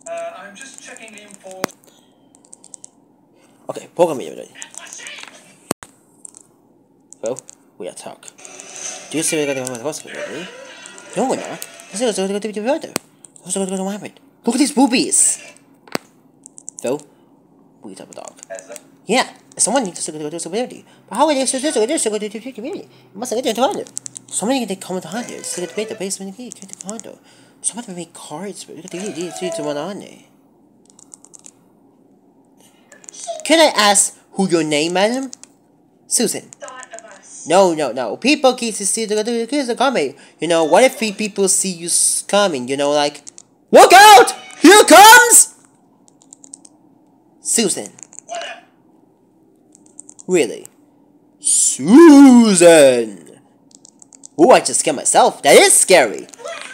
I'm just checking the info. Okay, program me already. Well, we attack. Do you see what I'm going? No, we're not. This is going to be better. What's going to happen? Look at these boobies. Phil, we have a dog. Yeah, someone needs to go to community. But how are they supposed to go to the community? You must get into it. Somebody can come to Honda. It's going to be the basement key. Get the condo. Somebody make cards. But look at these one on there. Can I ask who your name, madam? Susan. No. People keep to see the kids are coming. You know, what if people see you coming? You know, like, look out! Here comes Susan. Really? Susan! Oh, I just scared myself. That is scary.